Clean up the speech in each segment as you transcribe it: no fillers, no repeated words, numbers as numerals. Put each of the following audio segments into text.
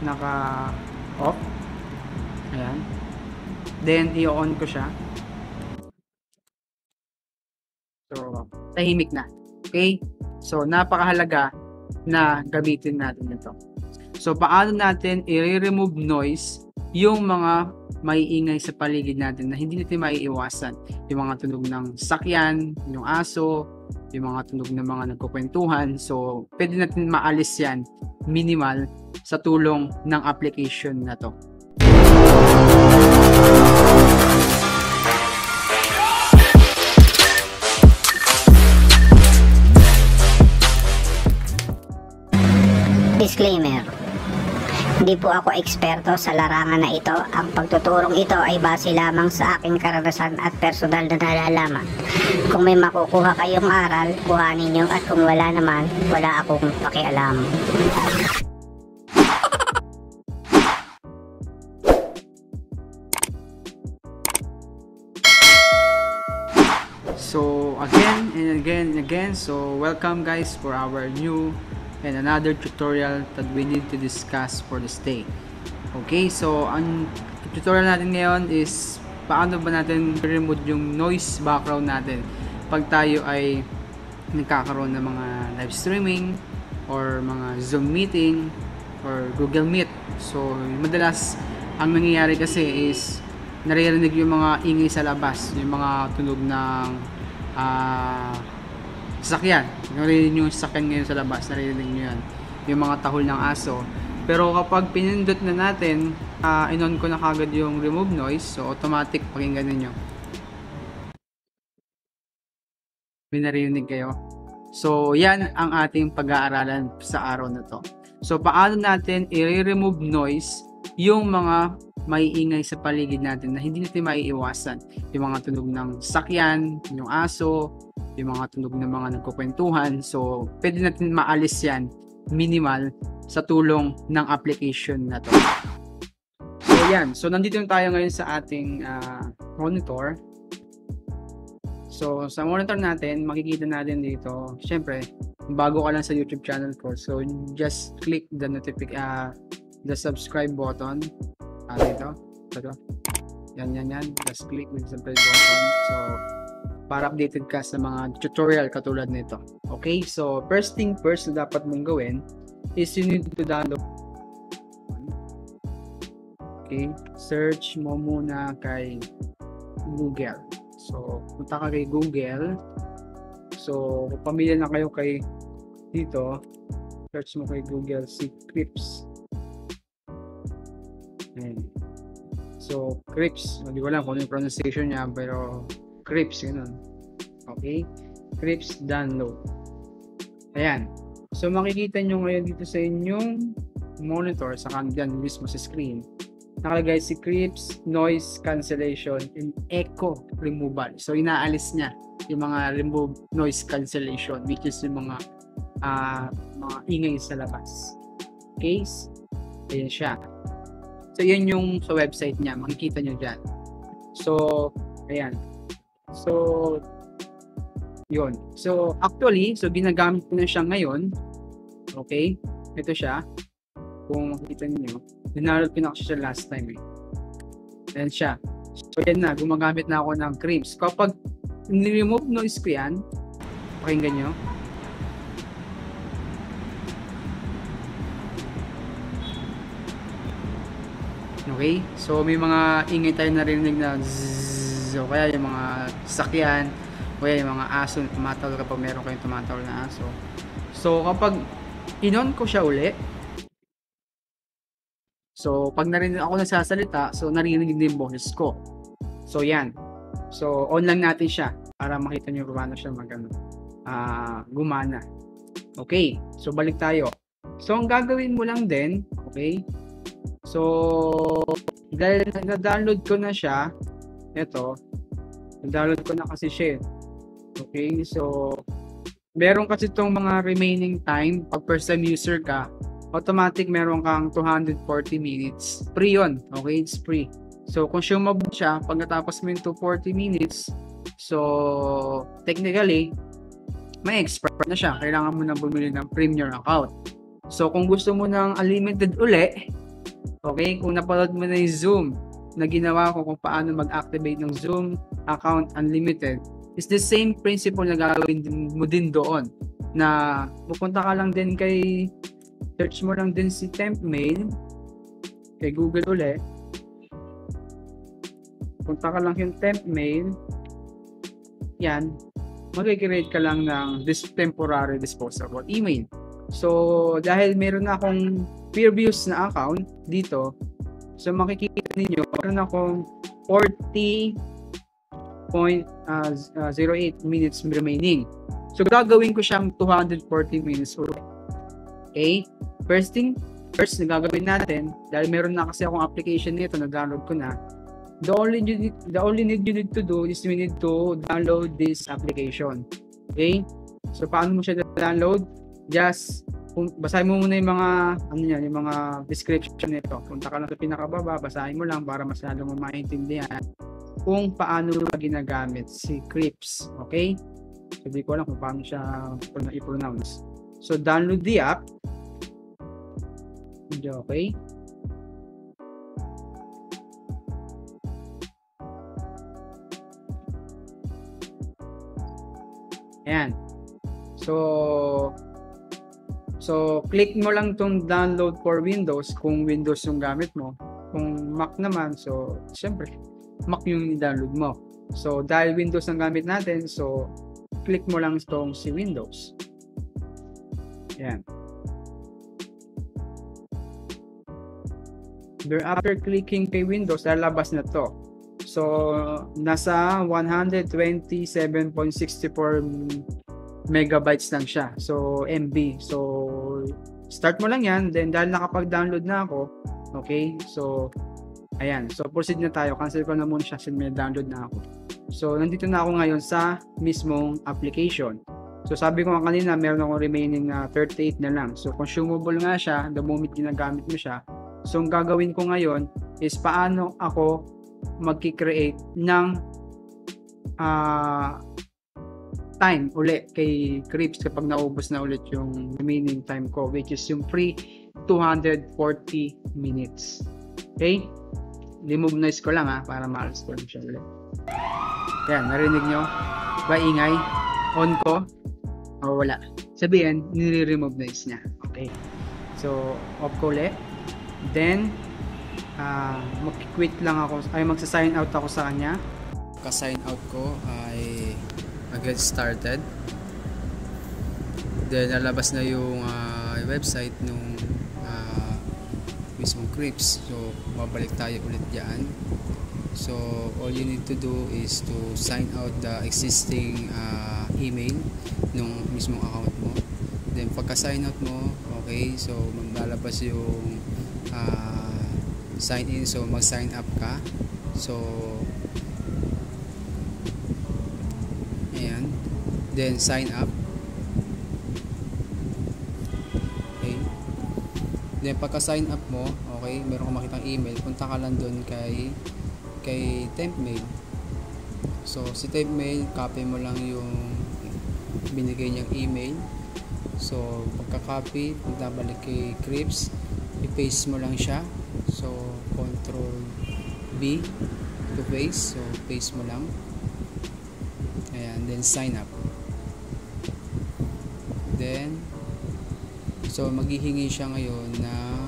naka-off. Ayan. Then, i-on ko siya. So, tahimik na. Okay? So, napakahalaga na gamitin natin ito. So, paano natin i-remove noise yung mga maiingay sa paligid natin na hindi natin maiiwasan. Yung mga tunog ng sakyan, yung aso, yung mga tunog ng mga nagkukwentuhan. So, pwede natin maalis yan minimal sa tulong ng application na to. Disclaimer. Hindi po ako eksperto sa larangan na ito. Ang pagtuturong ito ay base lamang sa aking karanasan at personal na nalalaman. Kung may makukuha kayong aral, kuhanin nyo, at kung wala naman, wala akong pakialam. So again and again and again, so welcome guys for our new and another tutorial that we need to discuss for this day. Okay, so ang tutorial natin ngayon is paano ba natin remove yung noise background natin pag tayo ay nagkakaroon ng mga live streaming or mga Zoom meeting or Google Meet. So madalas ang nangyayari kasi is naririnig yung mga ingay sa labas, yung mga tunog ng sasakyan. Naririnig nyo yung sasakyan ngayon sa labas, naririnig nyo yan. Yung mga tahol ng aso. Pero kapag pinindot na natin, in-on ko na kagad yung remove noise, so automatic pakinggan ninyo. May naririnig kayo. So yan ang ating pag-aaralan sa araw na to. So paano natin i-remove noise yung mga maiingay sa paligid natin na hindi natin maiiwasan. Yung mga tunog ng sakyan, yung aso, yung mga tunog ng mga nagkukwentuhan. So, pwede natin maalis yan minimal sa tulong ng application na to. So, yan. So, nandito tayo ngayon sa ating monitor. So, sa monitor natin, makikita natin dito, syempre, bago ka lang sa YouTube channel ko. So, just click the the subscribe button. Dito. Yan. Just click the subscribe button. So, para updated ka sa mga tutorial katulad nito. Okay? So, first thing first na dapat mong gawin is you need to download. Okay? Search mo muna kay Google. So, punta ka kay Google. So, kung pamilya na kayo kay dito, search mo kay Google si Krisp. So, Krisp, hindi ko alam kung yung pronunciation niya, pero Krisp, yun. Okay? Krisp download. Ayan. So, makikita nyo ngayon dito sa inyong monitor, sa kandiyan mismo sa screen, nakalagay si Krisp noise cancellation and echo removal. So, inaalis niya yung mga remove noise cancellation, which is yung mga ingay sa labas. Okay? Ayan siya. So, yun yung sa website niya. Makikita nyo dyan. So, ayan. So, yun. So, actually, so ginagamit ko na siya ngayon. Okay? Ito siya. Kung makikita niyo, dinarod ko na siya last time. Ayan siya. So, yan na. Gumagamit na ako ng Krisp. Kapag ni-remove noise ko yan, pakinggan nyo. Okay? So, may mga ingay tayo narinig na zzz, o kaya yung mga sakyan, o kaya yung mga aso na tumatawal kapag meron kayong tumatawal na aso. So, kapag in-on ko siya uli, so, pag narinig ako nagsasalita, so, narinig din yung boses ko. So, yan. So, on lang natin siya para makita nyo kung paano siya gumana. Okay? So, balik tayo. So, ang gagawin mo lang din, okay? So, dahil na-download ko na siya, ito, na-download ko na kasi siya. Okay, so, meron kasi itong mga remaining time, pag first time user ka, automatic meron kang 240 minutes. Free yun, okay, it's free. So, consumable siya, pagkatapos mo yung 240 minutes, so, technically, may expert na siya. Kailangan mo na bumili ng premium account. So, kung gusto mo ng unlimited uli, Okay, kung napanood mo na yung Zoom na ginawa ko kung paano mag-activate ng Zoom account unlimited, it's the same principle na gagawin mo din doon, na pupunta ka lang din search mo lang din si temp mail kay Google ulit, punta ka lang yung temp mail, yan, mag-create ka lang ng this temporary disposable email. So dahil meron na akong previous na account dito, so makikita ninyo meron akong 40.08 minutes remaining. So gagawin ko siyang 240 minutes ulit. Okay? First na gagawin natin, dahil meron na kasi akong application nito na download ko na, the only need you need to do is we need to download this application. Okay? So paano mo siya download? Just basahin mo muna yung mga yung mga description nito. Punta ka lang sa pinakababa, basahin mo lang para mas lalo mo maintindihan kung paano ginagamit si Krisp. Okay? So di ko alam kung paano siya i-pronounce. So download the app. Okay? Ayan. So, click mo lang tong download for Windows kung Windows yung gamit mo. Kung Mac naman, so, syempre, Mac yung i-download mo. So, dahil Windows ang gamit natin, so, click mo lang itong si Windows. Ayan. After clicking kay Windows, lalabas na to. So, nasa 127.64 megabytes lang siya. So, MB. So, start mo lang yan. Then, dahil nakapag-download na ako, okay? So, ayan. So, proceed na tayo. Cancel ko na muna siya since may download na ako. So, nandito na ako ngayon sa mismong application. So, sabi ko nga kanina, meron akong remaining 38 na lang. So, consumable nga siya the moment ginagamit mo siya. So, ang gagawin ko ngayon is paano ako mag-create ng time ulit kay Krisp kapag naubos na ulit yung remaining time ko, which is yung free 240 minutes. Okay? Remove noise ko lang para maalis ko siya ulit. Yan, narinig nyo? Ba ingay? On ko? O wala? Sabihin, nire-remove noise niya. Okay. So, off ko ulit. Then, mag-quit lang ako, magsa-sign out ako sa kanya. Ka-sign out ko ay get started. Then lalabas na yung website nung mismong Krisp. So babalik tayo ulit diyan. So all you need to do is to sign out the existing email nung mismong account mo. Then pagka sign out mo, okay, so lalabas yung sign in. So mag sign up ka. So ayan, then sign up. Okay, then pagka sign up mo, okay, meron kang makitang email, punta ka lang doon kay temp mail. So si temp mail, copy mo lang yung binigay niyang email. So pagka-copy, punta balik kay Krisp, i-paste mo lang siya. So Control B to paste. So paste mo lang. Ayan, then sign up. Then so maghihingi siya ngayon ng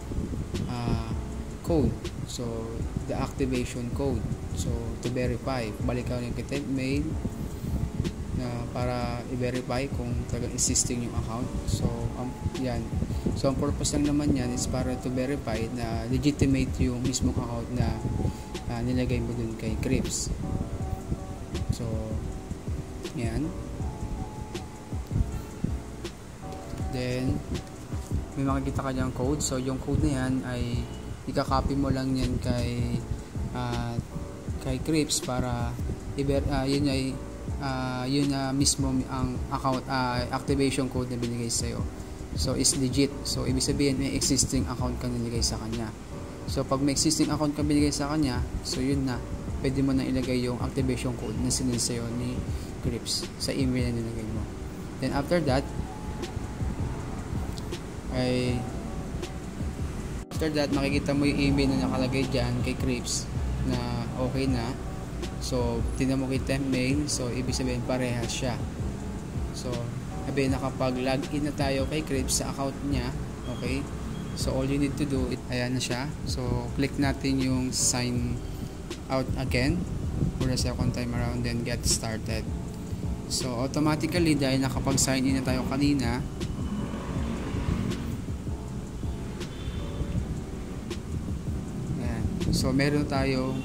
code. So the activation code. So to verify, balik ka rin kay temp mail para i-verify kung talagang existing yung account. So yan. So ang purpose lang naman yan is para to verify na legitimate yung mismong account na nilagay mo dun kay Krisp. So yan. Then may makikita ka diyang code. So yung code na yan ay ika-copy mo lang yan kay Krisp para yun ay yun mismo ang account activation code na binigay sa'yo. So is legit. So ibig sabihin may existing account kang nilagay sa kanya. So pag may existing account kang binigay sa kanya, so yun na, pwede mo na ilagay yung activation code na sinend sa'yo ni Krisp sa email na nilagay mo. Then after that ay After that, makikita mo yung email na nakalagay dyan kay Krisp na okay na. So, tingnan mo kay temp mail. So, ibig sabihin parehas siya. So, sabihin nakapag-login na tayo kay Krisp sa account niya. Okay? So, all you need to do, ayan na siya. So, click natin yung sign out again for the second time around, then get started. So, automatically, dahil nakapag-sign in na tayo kanina, ayan. So, meron tayong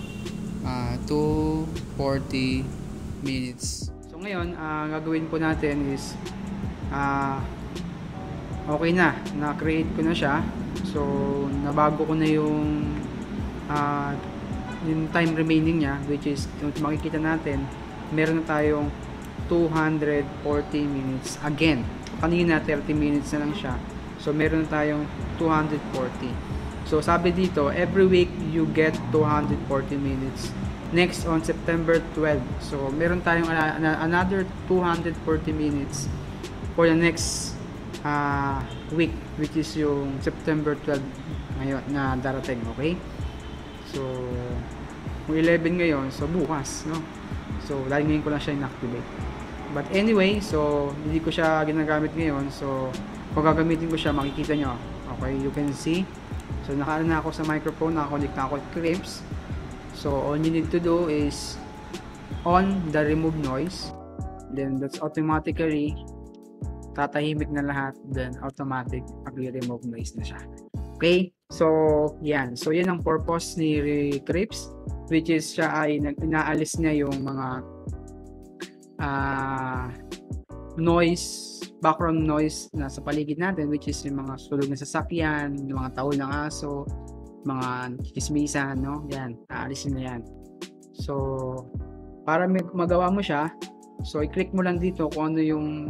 2:40 minutes. So, ngayon, gagawin po natin is okay na create ko na siya. So, nabago ko na yung time remaining niya, which is makikita natin meron na tayong 240 minutes again. Kanina 30 minutes na lang siya, so meron na tayong 240. So sabi dito, every week you get 240 minutes. Next on September 12, so meron tayong another 240 minutes for the next week, which is yung September 12 ngayon na darating. Okay, so kung 11 ngayon, so bukas, no? So dahil ngayon ko lang siya inactivate. But anyway, so hindi ko siya ginagamit ngayon. So kung gagamitin ko siya, makikita nyo. Okay, you can see. So naka na ako sa microphone, naka-connect na ako with Krisp. So all you need to do is on the remove noise. Then that's automatically tatahimik na lahat. Then automatic mag-remove noise na siya. Okay? So yan. So yan ang purpose ni Krisp, which is siya ay inaalis niya yung mga noise, background noise na sa paligid natin, which is yung mga sulog na sasakyan, yung mga tahol ng aso, mga chismisan, no? Yan, aalisin na yan. So, para magawa mo siya, so i-click mo lang dito kung ano yung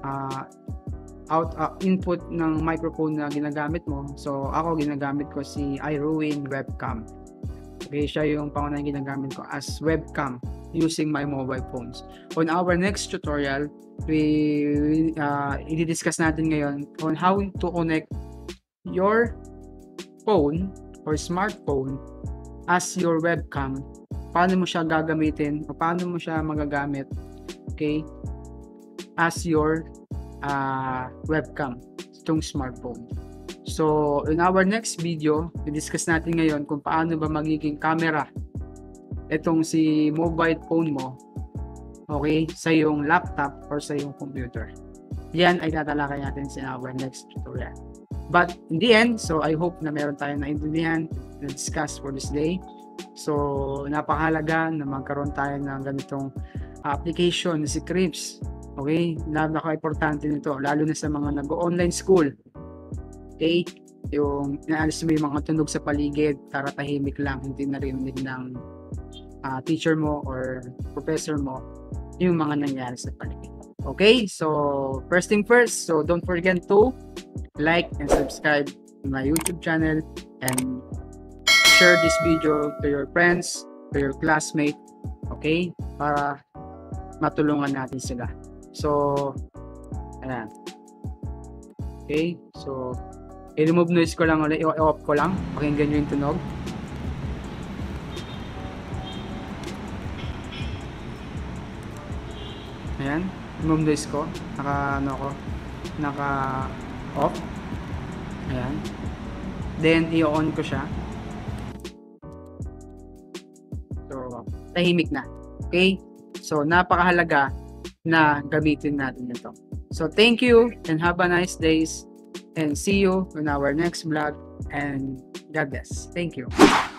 input ng microphone na ginagamit mo. So, ako ginagamit ko si iRuin webcam. Okay, siya yung pangunahing ginagamit ko as webcam using my mobile phones. On our next tutorial, i-discuss natin ngayon on how to connect your phone or smartphone as your webcam. Paano mo siya gagamitin o paano mo siya magagamit, okay, as your webcam, itong smartphone. So, in our next video, i-discuss natin ngayon kung paano ba magiging camera itong si mobile phone mo, okay, sa iyong laptop or sa iyong computer. Yan ay tatalakay natin sa our next tutorial. But in the end, so I hope na meron tayong naintindihan na discuss for this day. So, napakahalaga na magkaroon tayo ng ganitong application na si Krisp. Okay? Napaka-importante nito, lalo na sa mga nag-online school. Okay, yung naalis mo yung mga tunog sa paligid, para tahimik lang, hindi narinig ng teacher mo or professor mo yung mga nangyari sa paligid. Okay, so first thing first, so don't forget to like and subscribe to my YouTube channel and share this video to your friends, to your classmates, okay, para matulungan natin sila. So ayan, okay, so i-remove noise ko lang ulit, i-off ko lang, pakinggan nyo yung tunog. Ayan, remove noise ko, naka-off. Ayan, then i-on ko siya. So, tahimik na. Okay, so napakahalaga na gamitin natin ito. So, thank you and have a nice days. And see you in our next vlog, and God bless. Thank you.